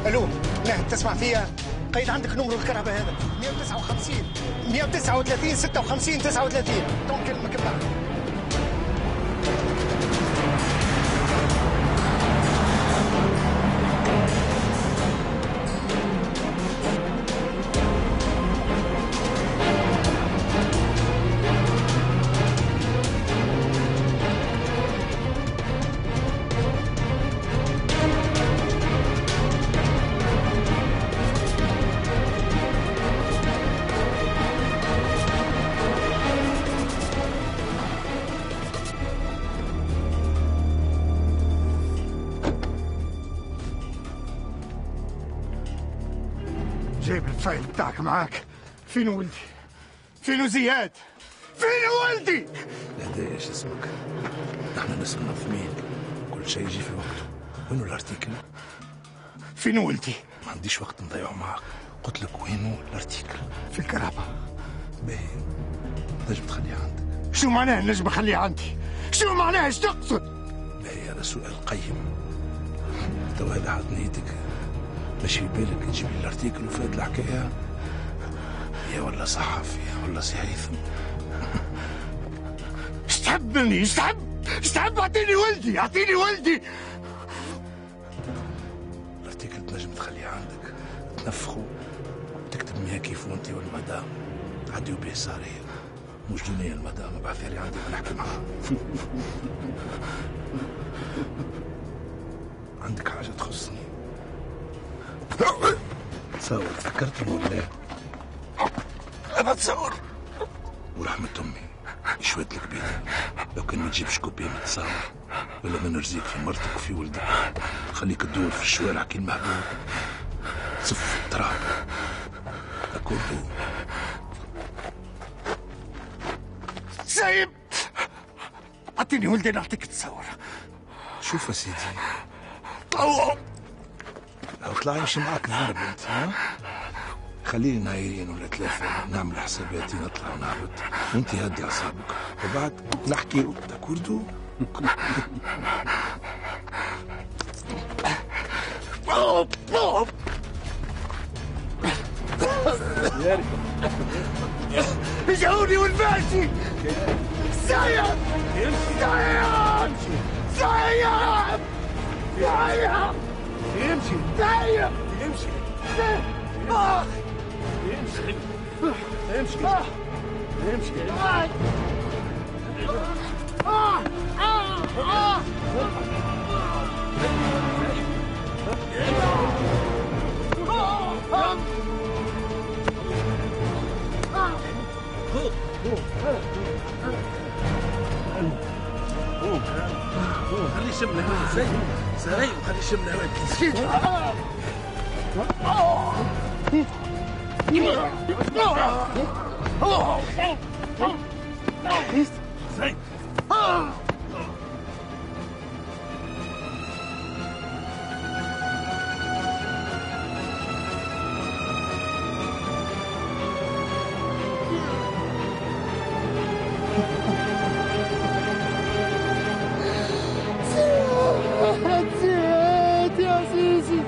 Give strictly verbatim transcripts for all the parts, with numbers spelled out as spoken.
الو ناهد تسمع فيا؟ قيد عندك نمر الكرهبه هذا مئة وتسعة وخمسين مئة وتسعة وثلاثين ستة وخمسين تسعة وثلاثين. دون كلمك بعد. جايب الفايل بتاعك معاك. فين ولدي؟ فين زياد؟ فين ولدي؟ لا ايش اسمك؟ نحن ناس منظمين، كل شيء يجي في وقته. وينو الارتيكل؟ فين ولدي؟ ما عنديش وقت نضيعه معك. قلت لك وينو الارتيكل؟ في الكرهبة. باهي، نجم تخليه عندك. شو معناه نجم اخليه عندي؟ شو معناه؟ ايش تقصد؟ باهي، هذا سؤال قيم. تو هذا حط نيتك، ماشي في بالك تجيب لي الارتيكل وفات الحكايه؟ يا ولا صحفي يا ولا سي هيثم. ايش تحب مني؟ ايش تحب؟ ايش تحب؟ اعطيني ولدي، اعطيني ولدي. الارتيكل تنجم تخليه عندك، تنفخه وتكتب مياه كيف وانت والمدام عديو به سارية. مش دنيا المدام، ابعثها لي عندي بنحكي معها. عندك حاجه تخصني؟ تصور تذكرتني ولا لا؟ أنا أتصور. ورحمة أمي شويت لك بيتي، لو كان ما تجيبش كوبية متصور ولا ما نرزيك في مرتك وفي ولدك، خليك تدور في الشوارع كي المهبول، تصف في التراب. أكوردو سايب، أعطيني ولدي نعطيك تصور. شوف يا سيدي، طلعوا لو طلع يمشي معاك نهار بنت، ها؟ خليني نهارين ولا ثلاثة نعمل حساباتي، نطلع ونهبط وانت هدي أعصابك وبعد نحكي. تاكوردو؟ رجعوني والماشي. سايب سايب سايب سايب يمشي سايب يمشي آه. يمشي يمشي آه. يمشي آه. آه. آه. خليه يشم الهواء. زي زي وخليه يشم الهواء. زي زياد يا عزيزي.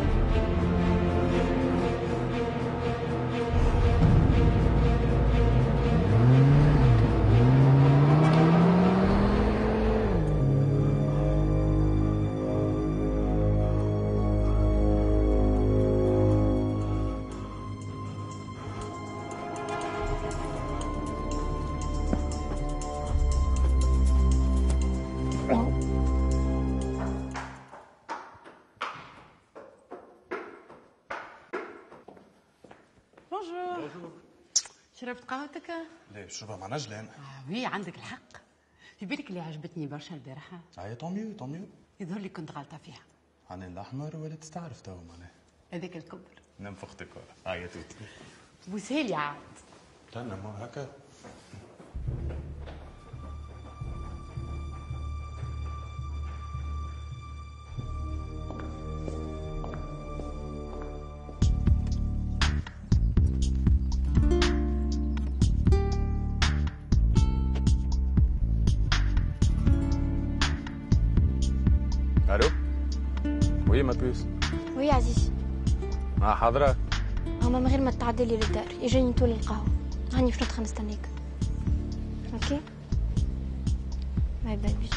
شربت قهوتك؟ ليه شربها مع نجلان؟ اه وي عندك الحق. في بالك اللي عجبتني برشا البارحة؟ هاي طوميو طوميو. يظهر لي كنت غلطة فيها. عن الأحمر ولا تستعرف تو معناها؟ هذاك الكبر. ننفختك ولا؟ هاي يا توتي. بوسهالي عاد. لا ما هكا. Allô? Oui, ma puce. Oui, Aziz. اه حاضرة. هما من غير ما تتعدى لي للدار يجيني طول القهوة. هاني في ندخل نستنيك. اوكي؟ باي باي بيجي.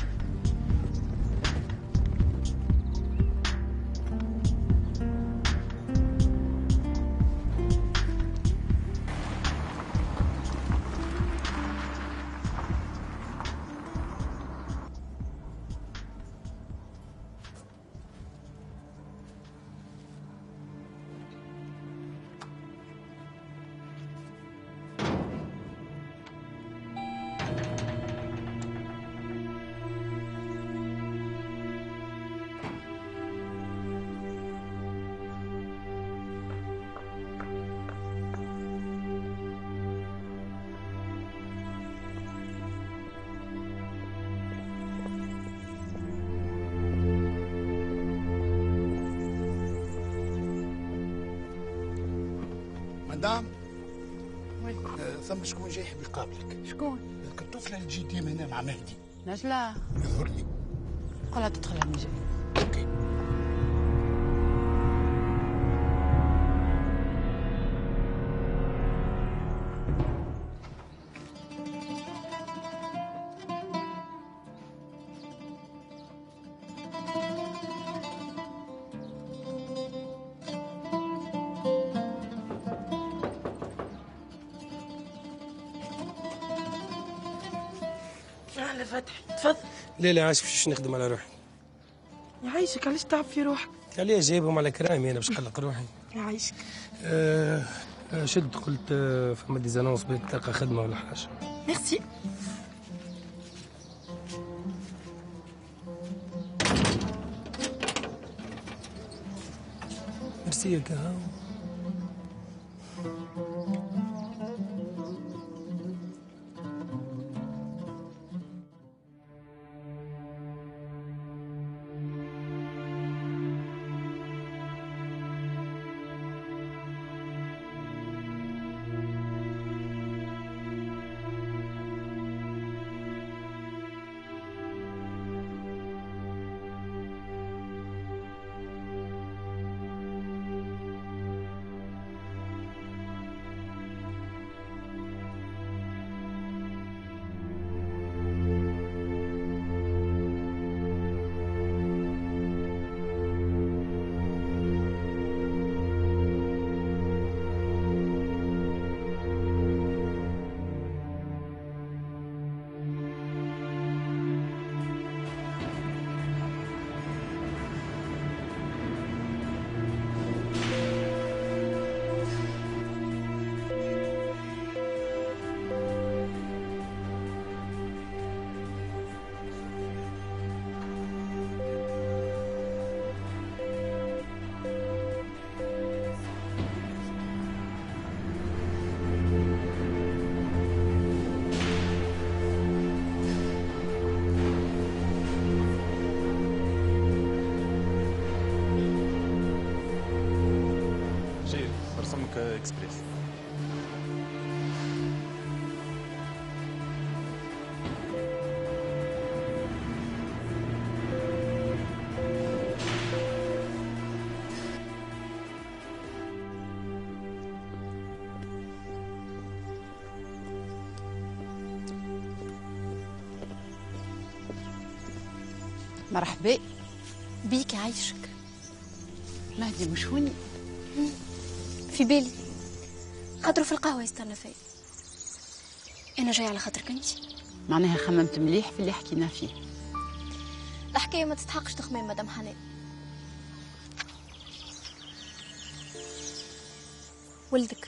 مدام آه، ثم شكون جاي يحب يقابلك؟ شكون؟ الطفله اللي تجي ديما هنا مع مهدي. نجلة يظهر لي. قولها تدخل على جاي. اوكي. أهلا فتحي، تفضل. لا لا عايش باش نخدم على روحي. يعيشك، علاش تعب في روحك؟ عليه جايبهم على كرامي انا باش نقلق روحي. يعيشك. آه شد قلت آه فما ديزانونس بغيت تلقى خدمه ولا حاجه. ميرسي. ميرسي ياك. برسمك اكسبريس. مرحبا بيك يعيشك. مهدي مش هوني؟ في بالي خاطره في القهوة يستنى فيا. أنا جاي على خاطرك أنت. معناها خممت مليح في اللي حكينا فيه. الحكاية ما تستحقش تخمام مدام حنان. ولدك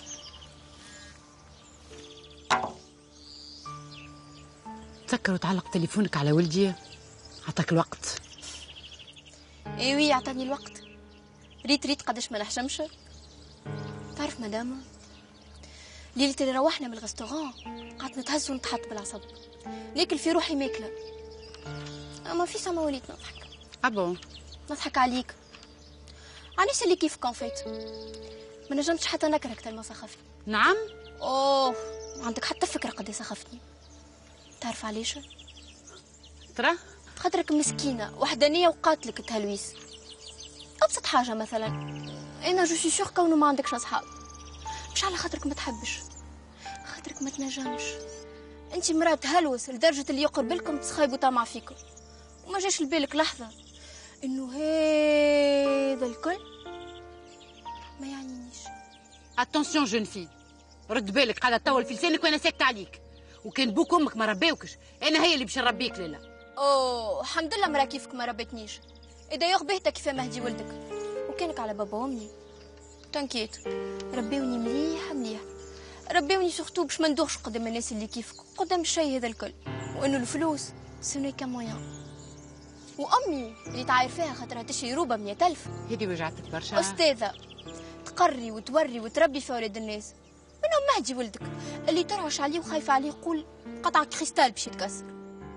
تسكر وتعلق تليفونك على ولدي. عطاك الوقت. ايوي عطاني الوقت. ريت ريت قداش ما نحشمش. تعرف مدام ليلة اللي روحنا من الغستوران قعدت نتهز ونتحط بالعصب. ناكل في روحي ماكله. اما في سما وليت نضحك. ابون نضحك عليك. علاش اللي كيف كان فات ما نجمتش حتى نكرهك تل ما سخفتني. نعم. اوه ما عندك حتى فكره قد سخفتني. تعرف علاش؟ ترى خاطرك مسكينه وحدانيه وقاتلك تهلويس. ابسط حاجه مثلا، انا جو سي سيغ كونه ما عندكش اصحاب، مش على خاطرك ما تحبش، خاطرك ما تنجمش. انت مراه هلوس لدرجه اللي يقرب لكم تسخايبوا طمع فيكم، وما جاش لبالك لحظه انه هذا الكل ما يعنينيش. اتونسيون جون في، رد بالك قاعده تطول في لسانك وانا ساكته عليك، وكان بوك وامك ما ربيوكش، انا هي اللي باش نربيك. لا اوه الحمد لله مرا كيفك ما ربيتنيش. اذا يغبهتك كيف مهدي ولدك وكانك على بابا وامي تنكيت، ربيوني مليح مليح، ربيوني سورتو باش ما ندوخش قدام الناس اللي كيفك قدام الشيء هذا الكل، وانه الفلوس سوني كمويان. وامي اللي تعاير فيها خاطرها تشري روبه مئة ألف، هذه وجعتك برشا استاذه تقري وتوري وتربي في ولاد الناس، منهم مهدي ولدك اللي ترعش عليه وخايفه عليه يقول قطع كريستال باش يتكسر.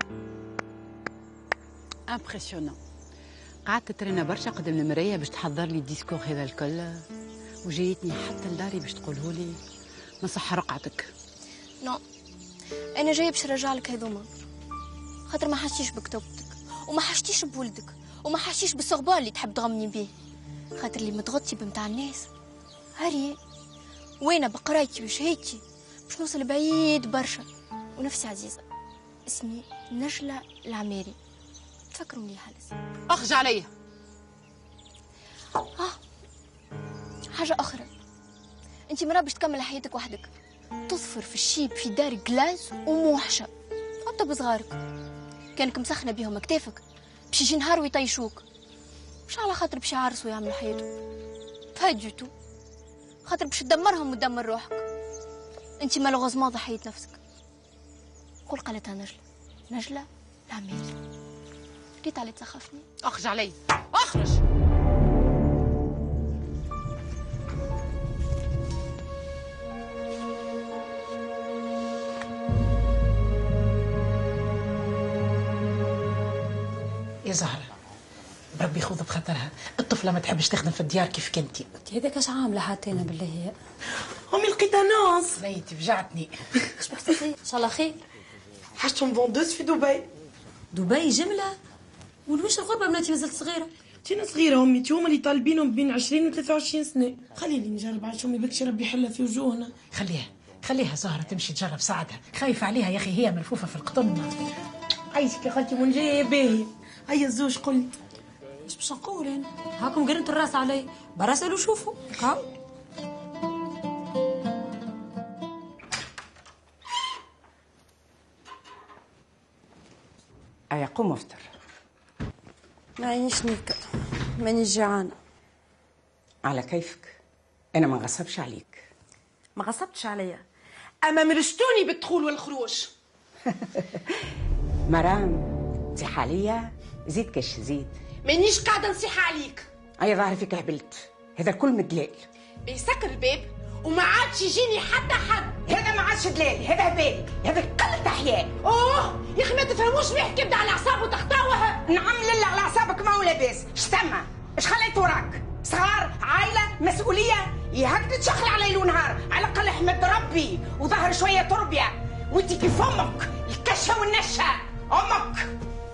امبرسيونون. قعدت ترينا برشا قدام المرايه باش تحضر لي الديسكور هذا الكل، وجايتني حتى لداري باش تقوله لي نصح رقعتك. نو انا جايه باش نرجع لك هذوما، خاطر ما حشتيش بكتوبتك وما حشتيش بولدك وما حشتيش بالصغبان اللي تحب تغمني بيه، خاطر اللي متغطي بمتاع الناس هاري وين بقرايتي وشهيتي باش نوصل بعيد برشا. ونفسي عزيزه اسمي نجلة العماري، تفكروا مليح لسه. اخرج عليا. اه حاجه اخرى، انت مرا باش تكمل حياتك وحدك، تظفر في الشيب في دار جلاس وموحشه حتى بصغارك، كانك مسخنه بيهم كتافك باش يجي نهار ويطيشوك، مش على خاطر باش يعرسوا ويعملوا حياتهم، با دو تو، خاطر باش تدمرهم وتدمر روحك. انت مالوغوزمون ضحيت نفسك. قول قالتها نجلة، نجلة العماري، ريت علي تسخفني. اخرج علي، اخرج. يا زهرة بربي خذ بخاطرها، الطفلة ما تحبش تخدم في الديار كيف كنتي. هذاك اش عامله حتى انا بالله هي امي لقيتها ناس بيتي فجعتني. اش بك تصير؟ ان شاء الله خير. حاجتهم فوندوز في دبي. دبي جمله؟ ولويش الغربه بناتي مازالت صغيره؟ تينا صغيره امي، تي هما اللي طالبينهم بين عشرين و ثلاثة وعشرين سنه. خليني نجرب عاش امي بكش ربي يحلها في وجوهنا. خليها خليها زهرة تمشي تجرب ساعتها، خايفة عليها يا اخي، هي ملفوفة في القطن. عايزك يا خالتي من جايه باهي. هيا الزوج قل لي اش باش نقول انا؟ هاكم قرنت الراس علي، برا سالوا شوفوا هاو. ايا قوم افطر. ما عينيش نيكا، ماني جيعانه. على كيفك، انا ما غصبش عليك. ما غصبتش عليا، اما مرشتوني بالدخول والخروج. مرام انت حالية زيد كش زيد. مانيش قاعده نصيح عليك. اي ظاهر فيك هبلت، هذا الكل مدلال. بيسكر الباب وما عادش يجيني حتى حد. هذا ما عادش دلال، هذا هبال، هذا قلة احياء. اوه يا اخي ما تفهموش بيحكي يبدا على اعصابه تخطاوه. نعم لله على اعصابك، ما هو لاباس. اش تما؟ اش خليت وراك؟ صغار، عائله، مسؤوليه، يهك تتشخل على ليل ونهار. على الاقل احمد ربي وظهر شويه تربيه، وانت كيف امك الكشه والنشه امك.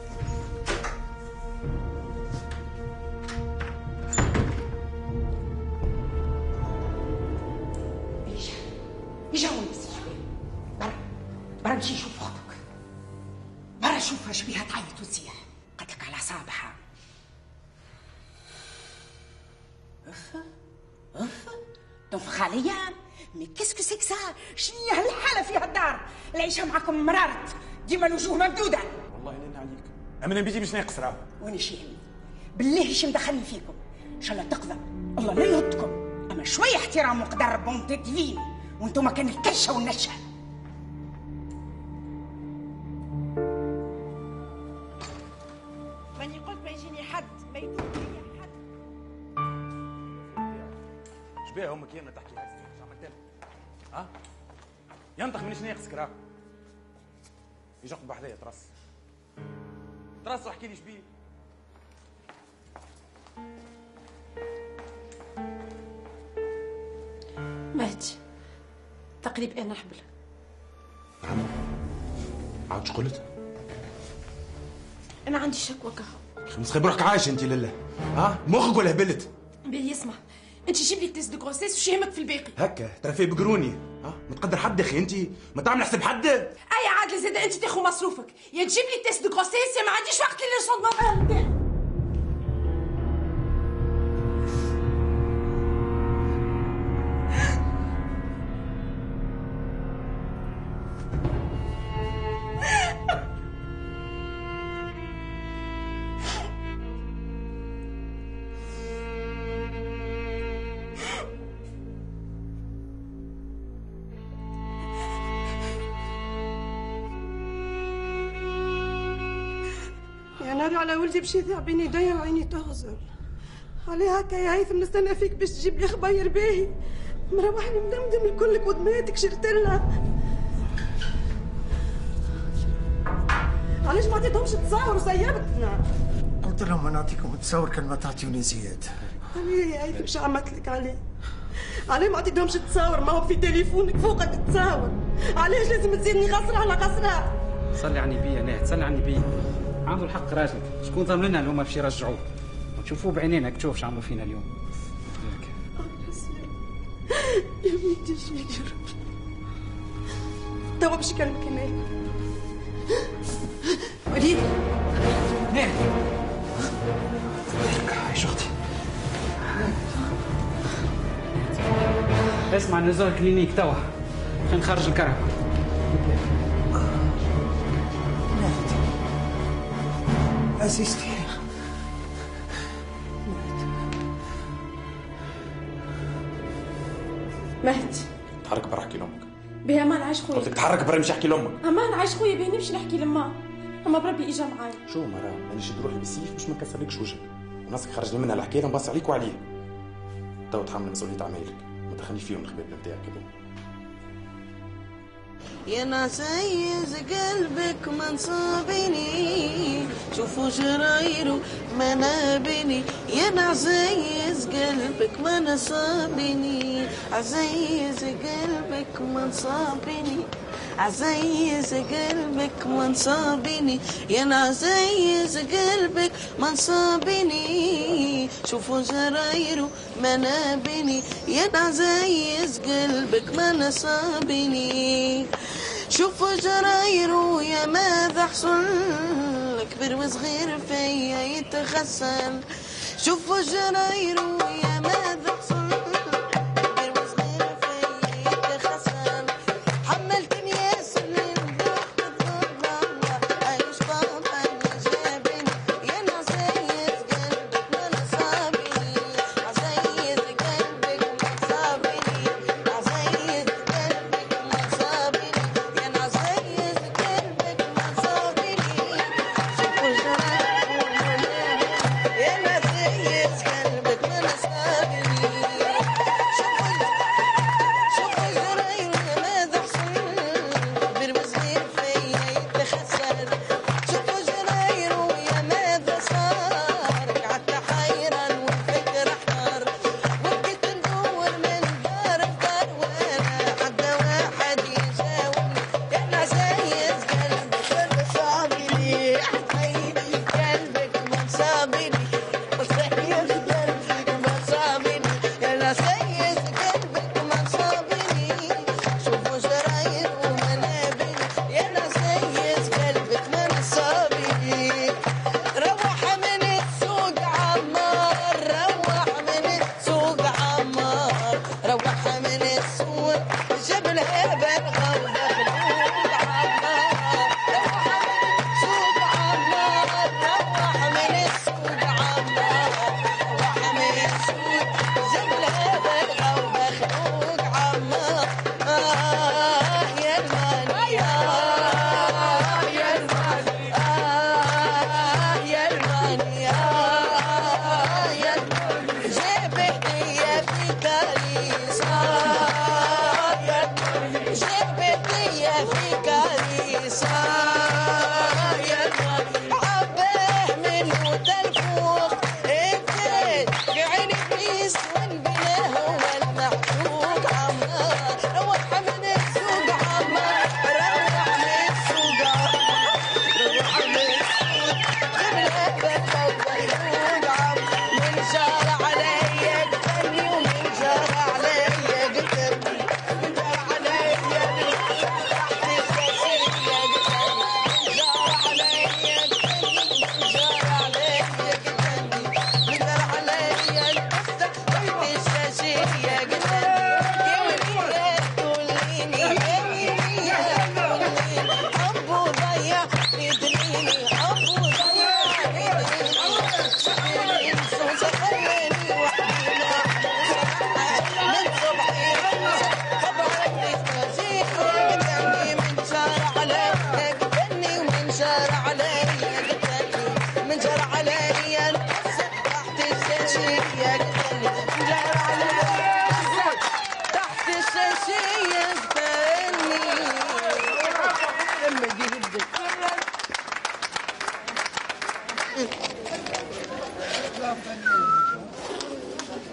يجا ونس برا برا نمشي نشوف اختك، برا نشوفها شبيها تعيط وتصيح، قتلك على اعصابها. اف اف تنفخ عليا؟ مي كيسكو سيك سا؟ شنو هالحاله في هالدار؟ العيشه معكم مرارت، ديما الوجوه ممدوده. والله لين عليك، اما انا بيجي باش ناقص راه. وانا شي يهمني بالله ايش مدخلني فيكم؟ ان شاء الله تقضى الله لا يهدكم، اما شويه احترام وقدر بون تدفين، وانتم كان الكشه والنشه. ماني قلت ما يجيني حد، ما يدور لي حد. شبيه امك يانا تحكي هاي اش عملت لك؟ ها؟ ينطق منيش ناقصك راه. يجي اقعد بحذايا ترص ترص واحكي لي شبيه. مهدي تقريب انا حبل. عاد قلت؟ انا عندي شكوى كهو. خمس خيب روحك عايش انت لله. ها؟ مخك ولا هبلت؟ باهي اسمع، انت جيب لي تيست دو غروسيس وش يهمك في الباقي؟ هكا ترى في بقروني ها ما تقدر حد يا اخي انت ما تعمل حساب حد. اي عادل زاد انت تاخذ مصروفك، يا تجيب لي تيست دو غروسيس يا ما عنديش وقت للريسون نتاعي. يا ناري على ولدي باش يذيع بين يديا وعيني تغزر. عليه هكا يا هيثم نستنى فيك باش تجيب لي خباير باهي. مروحني مدمدم الكل قدماتك شرت لها. علاش ما عطيتهمش تصاور وسيبتنا؟ قلت لهم ما نعطيكم تصور كان ما تعطيوني زياد. عليه يا هيثم شو عملت لك عليه؟ عليه ما عطيتهمش تصاور؟ ما هو في تليفونك فوقك تصاور. علاش لازم تزيدني غسرة على غسرة؟ صلي على النبي يا ناهد، صلي على النبي. عنده الحق راجل، شكون ضمن لنا اليوم باش يرجعوه؟ نشوفوه بعينينا تشوف شو عملوا فينا اليوم. يا بنتي شنو يا ربي؟ توا باش يكلمك هناك. وليد ناهد عايش اختي. اسمع نزور كلينيك توا، خلينا نخرج الكهرباء. عزيزتي مهد تحرك برا احكي لامك. باهي امان عايش خويا. قلت لك تحرك برا مش احكي لامك. امان عايش خويا باهي نمشي نحكي لما اما بربي اجا معايا. شو مرا مانيش نروح بالسيف باش ما نكسرلكش وجهك وناسك خرجني منها الحكايه نبص عليك وعليه. تو تحمل مسؤوليه اعمالك ما تدخلنيش فيهم الخباب نتاعك كذا. يا ناس عايز قلبك ما نصابني شوفوا جرايره ما نابني يا ناس عايز قلبك ما نصابني عزيز قلبك ما نصابني عزيز قلبك ما نصابني يا ناس عايز قلبك ما نصابني شوفوا جرايره ما نابني يا ناس عايز قلبك ما نصابني شوفوا جرايره يا ماذا حصل كبير وصغير فيا يتغسل شوفوا جرايره يا ماذا حصل كبير وصغير فيا يتغسل حملتني ياسر للروح بالضبط عايش طبعا جابني يا ناس عايز قلبك ما نصابني عزيز قلبك ما نصابني عزيز قلبك ما نصابني يا ناس عايز قلبك ما نصابني شوفوا جرايره يا ناس عايز قلبك ما نصابني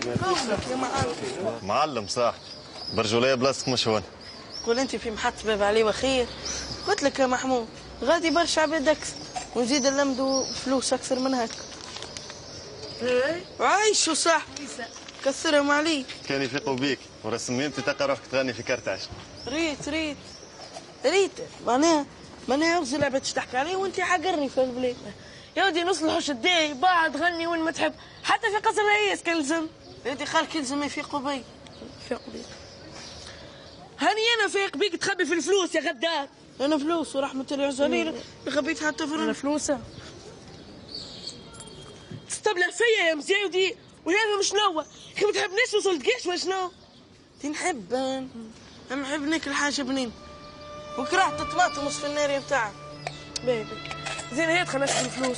يا معلم. معلم صح، برجولية بلاصتك مش هون. قول انت في محط باب علي وخير. قلت لك يا محمود غادي برشا عباد اكثر ونزيد نلمدوا فلوس اكثر من هكا. ايه عايشوا صح كثرهم عليك. كان يفيقوا بيك ورسميمتي تلقى روحك تغني في كرتاش. ريت ريت ريت معناها معناها اغزي لعبة تحكي عليه وانت حقرني في البلاد. يا ودي نصلحوا شداي بعد غني وين ما تحب حتى في قصر الرئيس كان لزم. يا ودي خالك يلزم يفيقوا بي. يفيقوا بيك. هاني انا فايق بيك تخبي في الفلوس يا غدار. انا فلوس ورحمة الله عزالي ما خبيت حتى فرن. انا فلوسه تستبلع فيا يا مزيودي ويانا شنو؟ كي ما تحبنيش وصل تقيش ولا شنو؟ دي نحب انا نحب ناكل حاجة بنين وكرهت الطماطم في النارية بتاعها. بيبي زين هي خلينا نشوف الفلوس.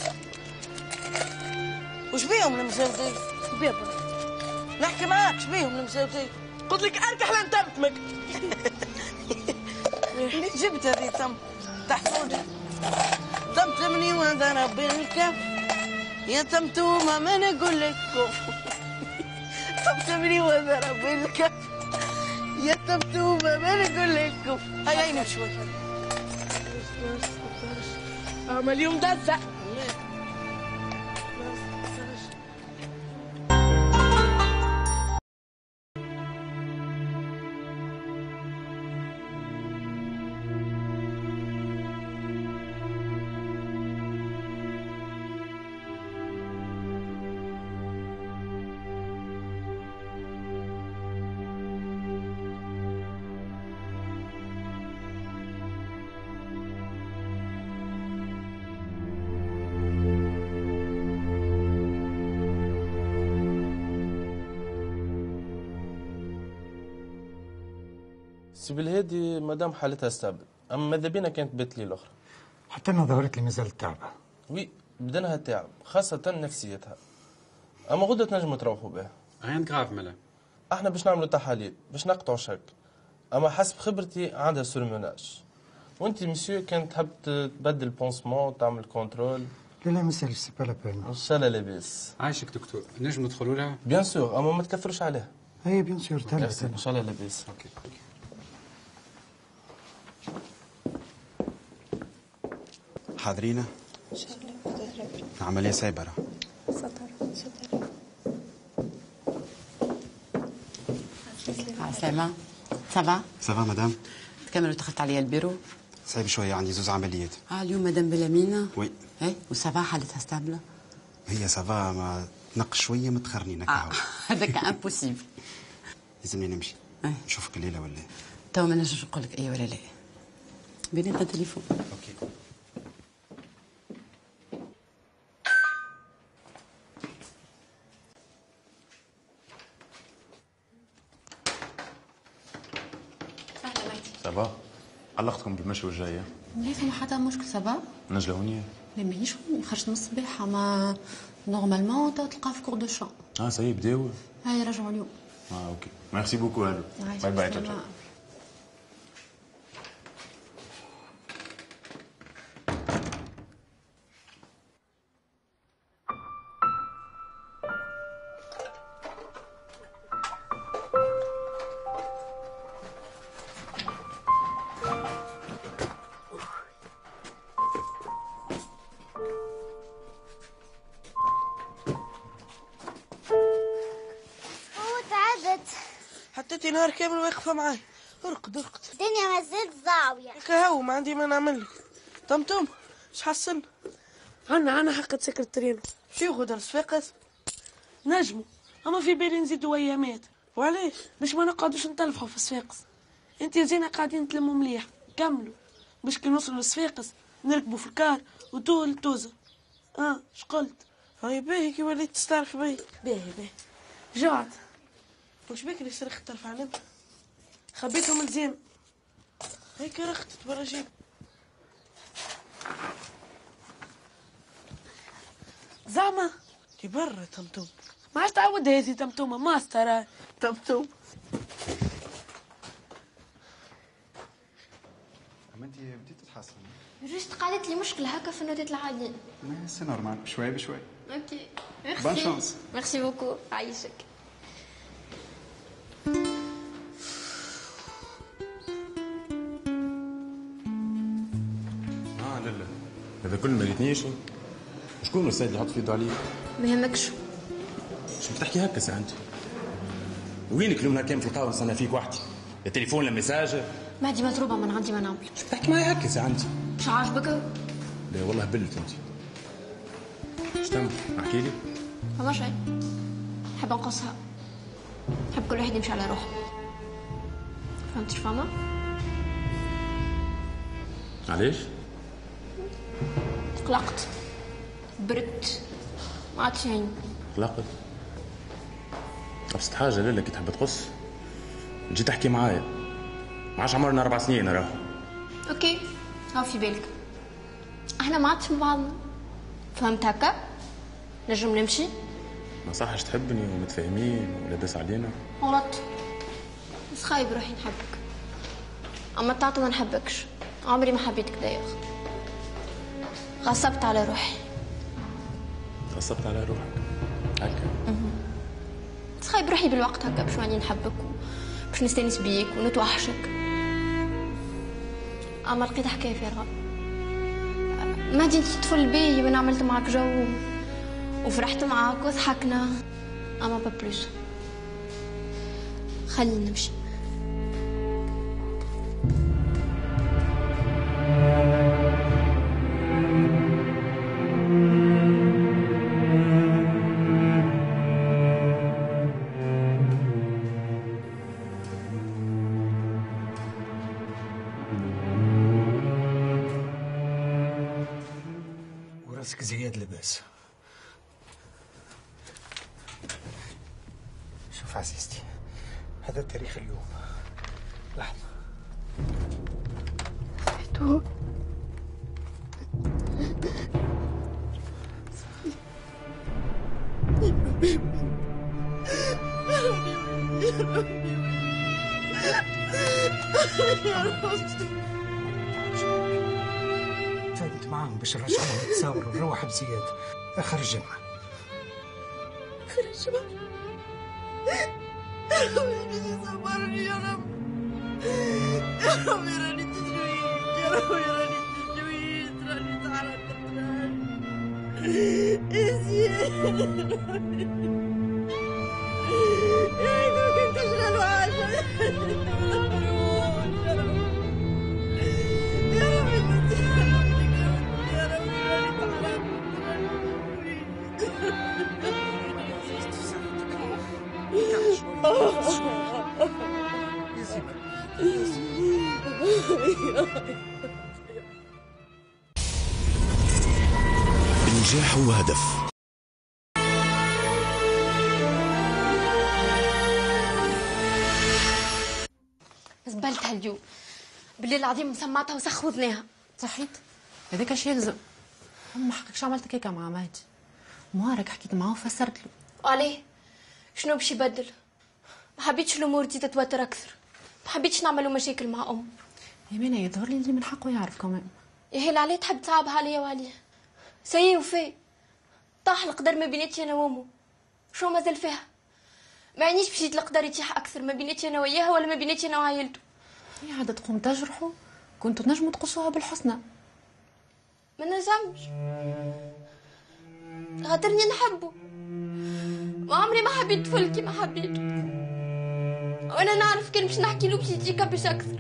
وش بيهم المزودين؟ بيبا نحكي معاك اش بيهم المزودين؟ قلت لك اركح لان تمتمك. اللي جبت هذه تم تحفوني تمتمني وانا ربي الكف يا تمتومة ما نقول لك تمتمني وانا ربي الكف يا تمتومة ما نقول لك هاي عيني شوي. اعمل يوم دزة. سي بالهادي مدام حالتها ستابل، اما ماذا بينا كانت بيت لي الاخرى. حتى انا ظهرت لي مازالت تعبه. وي بدنها تعب خاصة نفسيتها. اما غدة تنجموا تروحوا بها. عين كراف ملا. احنا باش نعملوا تحاليل باش نقطعوا شك. اما حسب خبرتي عندها سورموناج. وانت مسيو كان تحب تبدل بونسمون تعمل كونترول. لا لا ما سالش سي با لا بين. ان شاء الله لاباس. عايشك دكتور، نجم ندخلوا لها؟ بيان سور اما ما تكثروش عليها. اي بيان سور تهلا ان شاء الله لاباس. اوكي. حاضرين؟ العملية صعبة. عسلامة. سافا؟ سافا مدام؟ تكمل ودخلت عليا البيرو؟ صعيب شوية عندي زوز عمليات. اه اليوم مدام بلامينا؟ وي. اي وسافا حالتها ستابلة؟ هي سافا ما تنقش شوية متخرنين هكا. اه هذاك امبوسيبل. لازمني نمشي. اي نشوفك الليلة ولا؟ تو ما نجمش نقول لك اي ولا لا. بيناتنا التليفون. اوكي. سافا علقتكم بالمشي والجاية؟ لا فما حتى مشكل. سافا؟ نجلة هونية؟ لا مانيش هوني خرجت من الصباح اما نورمالمون تلقاه في كور دو شون. اه سي بداو؟ هاي رجعوا اليوم. اه اوكي ميرسي بوكو. هالو باي باي. تشاو تشاو. حطيتي نهار كامل واقفة معاي. ارقد ارقد. الدنيا ما زالت ضاوية. كهو ما عندي ما نعمل لك. طمطم اش حصلنا؟ عنا عنا حق سكرتيرين. شو غدر صفاقس؟ نجموا اما في بالي نزيدوا ايامات. وعلاش؟ باش ما نقعدوش نتلفحوا في صفاقس. انت زينة قاعدين تلموا مليح كملوا باش كي نوصلوا لصفاقس نركبوا في الكار وطول توزة. اه اش قلت؟ هاي باهي كي وليت تستعرف بي. باهي باهي. جعت. وش بك اللي صرخت ترفع علمت؟ خبيتهم مزيان. هيك رخت برا جيب. زعما دي برا تمتوم. ما عادش تعود هذه تمتومة ماستر. تمتوم. اما انت بديت تتحسن. جوست قالت لي مشكلة هكا في النوتات العادية. سي نورمال بشوي بشوي. اوكي بون شانس. ميرسي بوكو. عايشك. كل ما قلتنيش شكون السيد اللي يحط في يده عليك؟ ما يهمكش. شو بتحكي هكا سي انت؟ وينك اليوم كان في القهوه نستنى فيك وحدي؟ التليفون لا ميساج؟ ما عندي مضروبه من عندي ما نعمل. شو بتحكي معي هكا سي انت؟ مش عاجبك؟ لا والله بلت انت. اش تم؟ احكي لي. فما شيء. نحب نقصها. نحب كل واحد يمشي على روحه. فهمت شو فاهمه؟ علاش؟ قلقت. بردت. ما عادش عيني. قلقت؟ أبسط حاجة لالا كي تحب تقص تجي تحكي معايا. ما عادش عمرنا أربع سنين راهو. اوكي هاو في بالك. احنا ما عادش من بعضنا. فهمت هكا؟ نجم نمشي؟ ما صحش تحبني ومتفاهمين ولاباس علينا. غلط. بس خايب روحي نحبك. اما تعطي ما نحبكش. عمري ما حبيتك دايخ. غصبت على روحي. غصبت على روحك هكا؟ بس خايب روحي بالوقت هكا باش راني نحبك باش نستانس بيك ونتوحشك. اما لقيت حكايه فارغه. ما دي تدخل بي وانا عملت معاك جو وفرحت معاك وضحكنا اما با بلوس. خلينا نمشي. وراسك زياد لباس. شوف عزيزتي، هذا تاريخ اليوم. لحظة. تو فاتت معاهم باش نرجعهم يتصاوروا ونروح بزياد اخر الجمعة. اخر الجمعة؟ ربي صبرني يا رب. يا ربي راني تجويد، يا ربي راني تجويد، راني تعرضت يا زياد. يا عيدو كنت تشغل وعاشر. نجاح وهدف. زبلتها اليوم بالليل العظيم سمعتها وسخوذناها. صحيت هذاك اش يلزم. اما ما حقكش عملت كيكه مع مهدي. مهارك حكيت معاه وفسرت له. عليه شنو باش يبدل؟ ما حبيتش الامور دي تتوتر اكثر. ما حبيتش نعملوا مشاكل مع ام. يمينة يظهر لي اللي من حقه يعرف كمان. يا هيل عليه تحب تصعبها عليا وعليه. سيء وفي طاح القدر ما بيناتي انا وامه. شو مازال فيها؟ ما عنيش باش القدر يتيح اكثر ما بيناتي انا وياها ولا ما بيناتي انا وعائلته. هي عاد تقوم تجرحه كنتوا تنجموا تقصوها بالحسنى. ما نجمش خاطرني نحبه وعمري ما حبيت طفل كيما حبيته. وانا نعرف كان باش نحكي له باش يجي يكبش اكثر.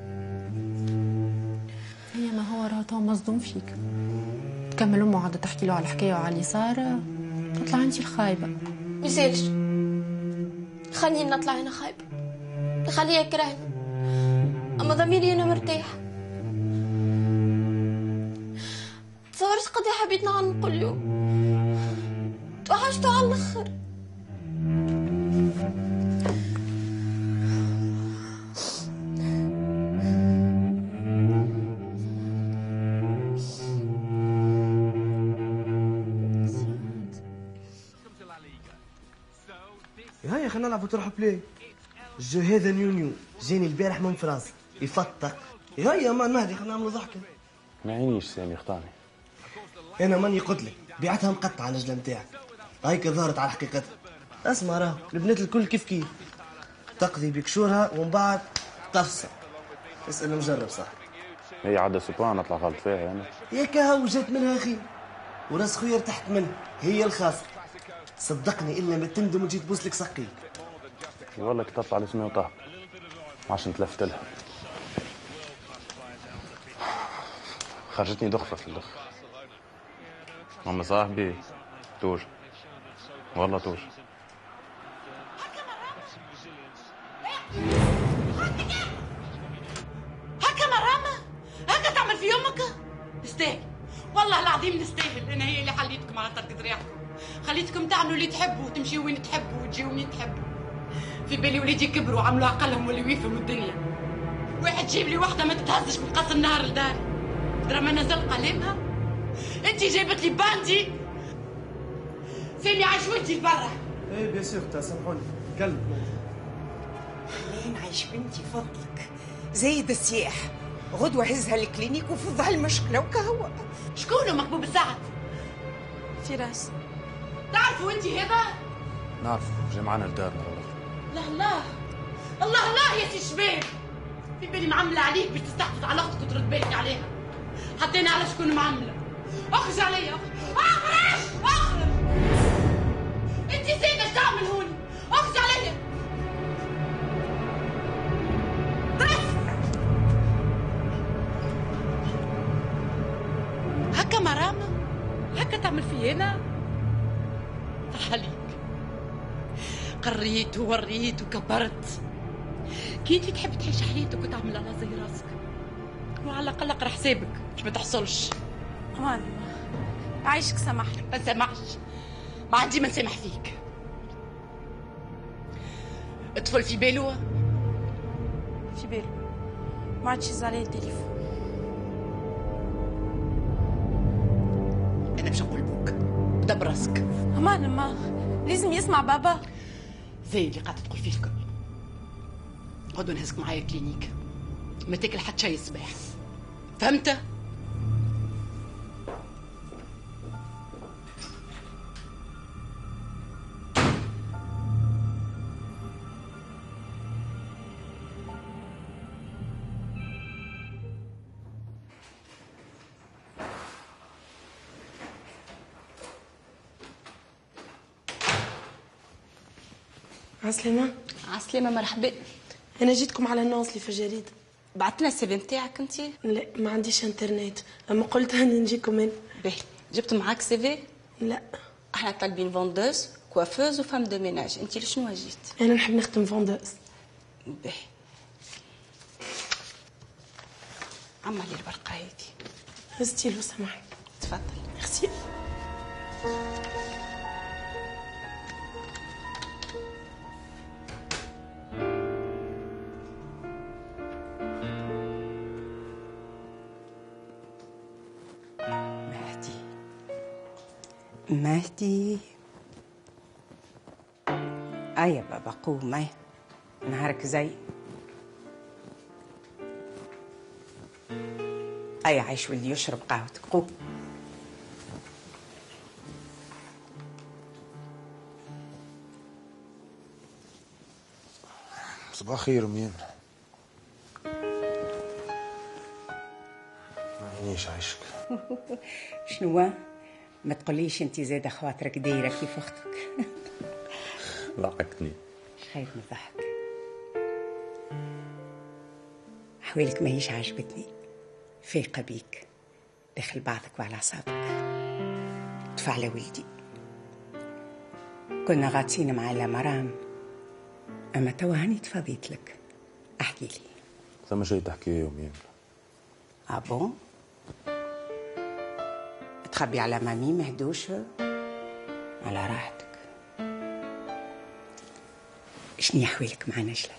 هي ما هو راه تو مصدوم فيك. تكمل امه عاد تحكي له على الحكايه وعلى اللي صار تطلع انت الخايبه. ميسالش خليني نطلع انا خايبه. خليه يكرهني اما ضميري انا مرتاح. تصورش قد حبيت نعانق كل يوم. توحشتو على الاخر. هيا خلينا نلعبوا تروح بلاي. الجو هذا نيو نيو جاني البارح من فرنسا يفتق. هيا ما مهدي خلينا نعملوا ضحكه. ما عينيش سامي اختارني. انا ماني قلت لك بيعتها مقطعه النجله نتاعك. هيك ظهرت على حقيقتها. اسمع راه البنات الكل كيف كيف تقضي بكشورها ومن بعد تفصل. اسال المجرب صح. هي عادة سبحان نطلع غلط فيها يعني. ياك هاو جات منها خير وراس خويا ارتحت منها، هي الخاصة. صدقني إلا ما تندم وتجي تبوس لك سقي. والله كتبت على اسمي وطه عشان تلفت لها. خرجتني دخفة في الدخ. أما صاحبي توج، والله توج. هكا مرامة؟ هكا تعمل في يومك؟ تستاهل، والله العظيم نستاهل. انا هي اللي خليتكم على طريق ريحكم، خليتكم تعملوا اللي تحبوا وتمشيوا وين تحبوا وتجيوا وين تحبوا. في بالي وليدي كبروا وعملوا عقلهم واللي يفهموا الدنيا. واحد جيب لي واحده ما تتهزش من قص النهار لداري، درا ما نزل قلمها. انت جايبت لي باندي سامي عايش ودي لبرا. ايه بيان سور تا سامحوني قلبك. منين عايش بنتي فضلك؟ زايد السياح، غدوة هزها الكلينيك وفضها المشكلة وكهو. شكون مكبوب السعد؟ فراس. تعرفوا انت هذا؟ نعرف جا معنا لدارنا والله. الله الله الله الله يا سي شباب، في بالي معملة عليك باش تستحفظ على اختك وترد بالك عليها. حتى انا على شكون معملة. اخرج عليا، اخرج اخرج. انت زينة اش تعمل هوني؟ اخرج عليا. هكا مرامة؟ هكا تعمل في انا؟ عليك قريت ووريت وكبرت. كي انت تحب تعيش حياتك وتعمل على زي راسك، وعلى الاقل اقرا حسابك باش ما تحصلش. اماني عايشك سمح لي. ما سامحش، ما عندي ما نسامح فيك. اطفل في بالو في بالو ما عادش يهز عليا التليفون. انا باش نقول بوك دبر راسك. امان ما لازم يسمع بابا. زي اللي قاعده تقول فيه الكل. غدوه نهزك معايا الكلينيك، ما تاكل حتى شيء الصباح، فهمت؟ عسلامة. عسلامة مرحبا. أنا جيتكم على الناصلي في الجريدة. بعتنا السيفي نتاعك انت؟ لا ما عنديش انترنت، أما قلت هاني نجيكم أنا. باهي جبت معاك سيفي؟ لا احنا طالبين فوندوز كوافوز وفام دو ميناج، انت لشنو جيت؟ أنا نحب نخدم فوندوز. باهي عملي الورقة هيدي. هزتي لو سمحت. تفضل. ميرسي. مهدي. أي بابا قومي، نهارك زي أي عايش واللي يشرب قهوتك. قوم. صباح الخير أمين. ما عينيش عايشك. شنو؟ ما تقوليش انت زاده خواطرك دايره كيف اختك. ضحكتني. خايف من الضحك. احوالك ماهيش عجبتني، فايقه بيك، داخل بعضك وعلى اعصابك. طفى على ولدي. كنا غاطسين مع مرام، اما توا هاني تفضيت لك. احكي لي. ثم شيء تحكيه يومين. اه بون؟ تخبي على مامي مهدوش؟ على راحتك. شني احوالك مع نجلة؟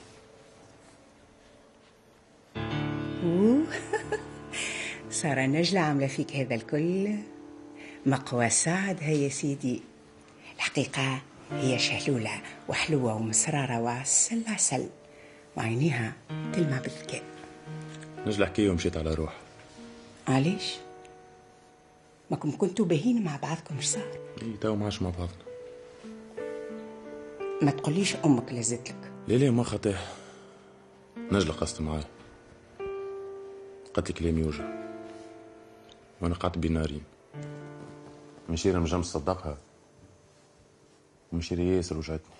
صار نجلة عاملة فيك هذا الكل؟ مقوى سعد هي سيدي. الحقيقة هي شهلولة وحلوة ومسرارة وعسل عسل، وعينيها تلمع بالذكاء. نجلة حكيه ومشيت على روح. علاش؟ ماكم كنتوا باهين مع بعضكم اش صار؟ اي تو ما عادش مع بعضنا. ما تقوليش امك لزت لك. ليه ليه ما خطيح. نجلة قصت معاي. قالت لي كلام يوجع وانا قعدت بين نارين. مشيرة ما جامش صدقها، ومشيرة ياسر وجعتني.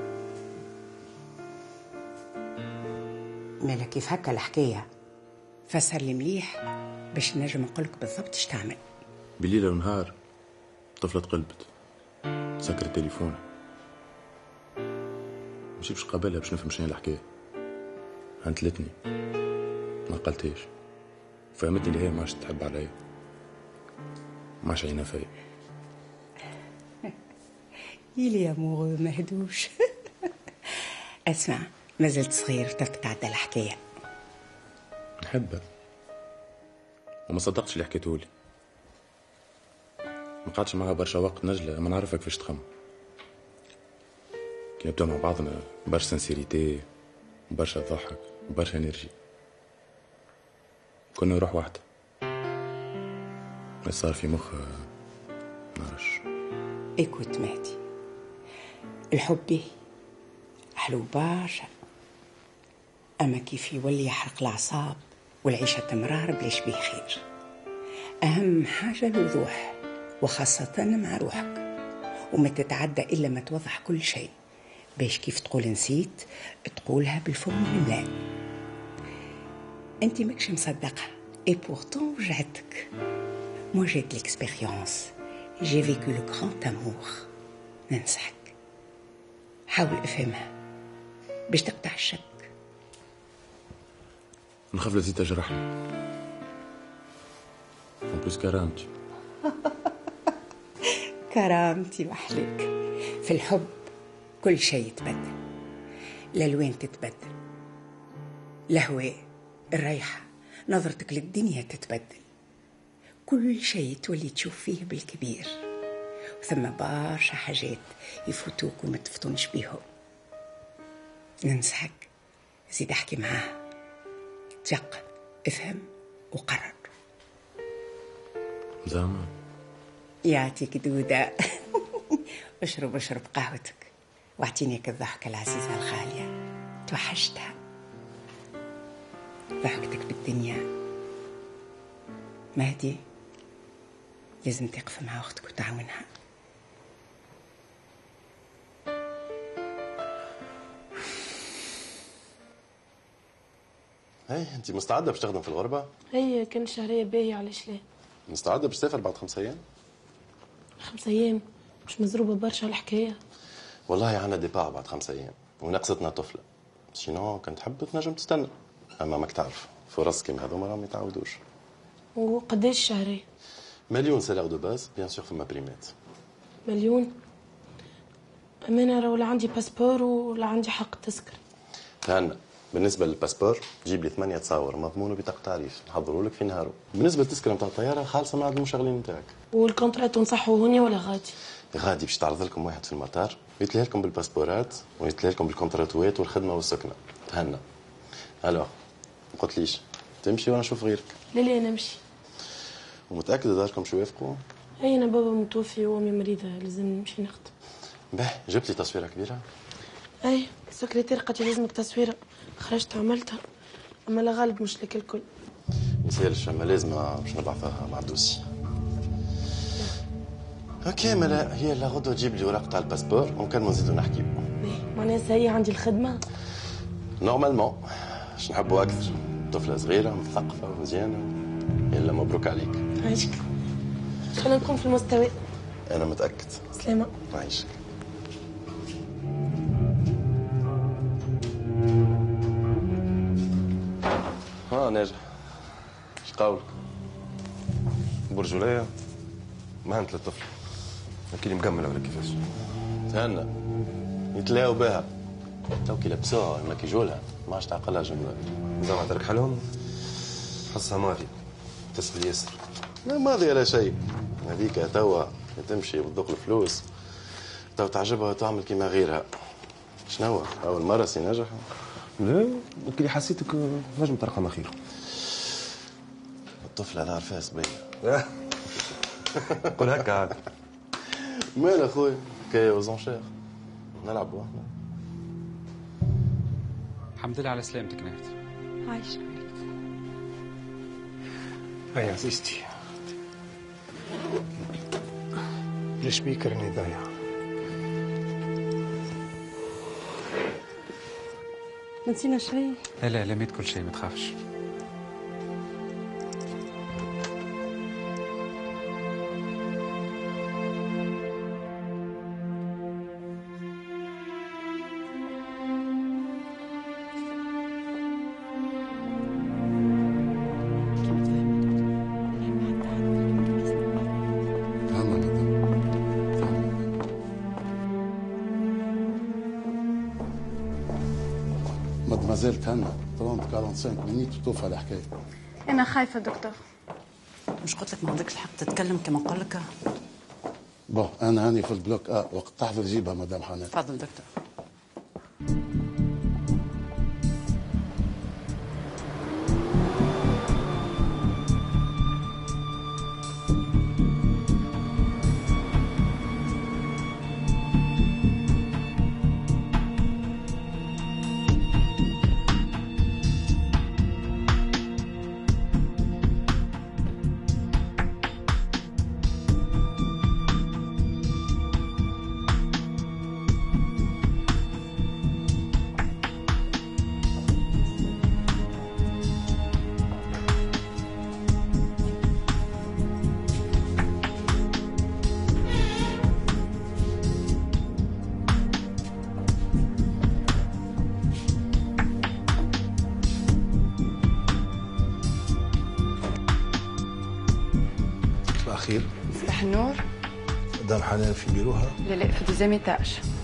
مالك كيف هكا الحكايه؟ فسر لي مليح باش نجم نقولك بالضبط اش تعمل. بليله ونهار طفلة تقلبت سكرت تليفونها، مشي باش قابلها باش نفهم شنو الحكايه. هنتلتني ما قلتهاش، فهمتني اللي هي ما عادش تحب عليا، ما عادش عينها فيا. يلي يا مو مهدوش. اسمع، ما زلت صغير تتعدى الحكايه. نحبها وما صدقتش اللي حكيتهولي. ما قعدش معها برشا وقت نجلة، اما نعرفها كيفاش تخمم. كي نبداو مع بعضنا برشا سنسيريتي، برشا ضحك، برشا انرجي. كنا نروح واحدة، بس صار في مخها نعرفش. ايكوت مهدي، الحب به حلو برشا، اما كيف يولي يحرق الاعصاب والعيشه تمرار بلاش بيه خير. اهم حاجه الوضوح، وخاصه مع روحك، وما تتعدى الا ما توضح كل شيء، باش كيف تقول نسيت تقولها بالفم المملان. انت ماكش مصدقها اي بورتون وجعتك. مو جيت ليكسبيريونس، جي فيكو لو غراند امور. ننصحك حاول افهمها باش تقطع الشك. نخاف لزيد تجرحني، وبلوس كرامتي. كرامتي محلك. في الحب كل شيء يتبدل، الألوان تتبدل، الهواء، الريحة، نظرتك للدنيا تتبدل، كل شيء تولي تشوف فيه بالكبير. وثم برشا حاجات يفوتوك وما تفطنش بيهم. ننصحك زيد احكي معاه، تيقن، افهم وقرر. زعما يعطيك دودة. اشرب اشرب قهوتك، واعطينيك الضحكة العزيزة الغالية، توحشتها. ضحكتك بالدنيا مهدي، لازم تقف مع اختك وتعاونها. هاي انت مستعده باش تخدم في الغربه؟ هي كان شهرية باهية، علاش لا؟ مستعده باش تسافر بعد خمس ايام؟ خمس ايام مش مزروبة برشا الحكاية. والله عندنا ديبار بعد خمس ايام وناقصتنا طفله، سينو كنت تحب تنجم تستنى، اما ماك تعرف فرص كيما هذوما راهم ما يتعاودوش. وقداش شهرية؟ مليون سالير دو باز، بيان سور فما بريمات. مليون؟ اما انا راه ولا عندي باسبور ولا عندي حق تذكر. تهنى، بالنسبه للباسبور جيب لي ثمانيه تصاور مضمون وبطاقه تعريف نحضروا لك في نهارو. بالنسبه للتذكره نتاع الطياره خالصه من عند المشغلين نتاعك. والكونترات نصحوا هوني ولا غادي؟ غادي باش تعرض لكم واحد في المطار يتلهى لكم بالباسبورات ويتلهى لكم بالكونتراتوات والخدمه والسكنه. تهنى. الوغ ما قلتليش تمشي وانا نشوف غيرك؟ لا لا نمشي. ومتاكده داركم شو يوافقوا؟ اي انا بابا متوفي وامي مريضه، لازم نمشي نخدم. باهي جبت لي تصويره كبيره؟ اي السكرتير قالت لي لازمك تصويره، خرجت عملتها، اما لا غالب مش لك الكل. ما يسالش، اما لازم باش نبعثها مع الدوسي. اوكي ملا هي لا غدوه تجيب لي ورق تاع الباسبور ونكملوا نزيدوا نحكيو. معناها هي عندي الخدمه نورمالمون باش نحبوا اكثر. طفله صغيره مثقفه ومزيانه، يلا مبروك عليك. عايشك، ان شاء الله نكون في المستوى. انا متاكد. سلامه. عايشك. ها ناجح، اش قولك؟ برجوليه مهنت للطفل، اكيد مكمله ولا كيفاش؟ تهنى يتلاو بها تو كي لبسوها ما كي جولها ما عادش تعقلها جمله. زعما ترك حالهم حسها ماضي تسهل ياسر. لا ماضي ولا شيء، هذيك توا تمشي وتذوق الفلوس تو تعجبها وتعمل كيما غيرها. شنو اول مره سي ناجح؟ لا كي حسيتك نجم ترقم خير. الطفل هذا عرفاس بيا. قول هكا عاد. مال اخويا كي وزونشير نلعبوا احنا. الحمد لله على سلامتك نهد. عايشة. هيا عزيزتي، ليش بيك راني ضايع؟ نسينا شيء؟ لا لا لميت كل شيء ما تخافش. مازال تهنى ثلاثين أربعة وأربعين مينيت وتوفى على الحكايه. انا خايفه دكتور. مش قلت لك ما عندكش الحق تتكلم كما نقول لك؟ بون انا هاني في البلوك اه وقت تحضر جيبها مدام حنان. تفضل دكتور. خير. صباح النور. مدام حنان في بيروها؟ لا لا في دوزيام ايتاج.